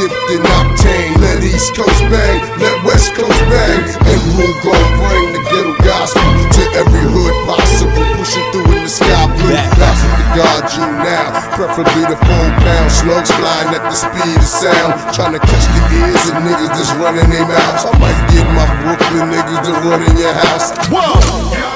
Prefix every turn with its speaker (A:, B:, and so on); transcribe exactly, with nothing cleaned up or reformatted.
A: dipped in octane. Let East Coast bang, let West Coast bang. And Rule gon' bring the ghetto gospel to every hood possible. Pushing through in the sky blue. That's what the God you now. Preferably the four pound slugs flying at the speed of sound. Trying to catch the ears of niggas that's running their mouths. I might get my Brooklyn niggas to run in your house. Whoa!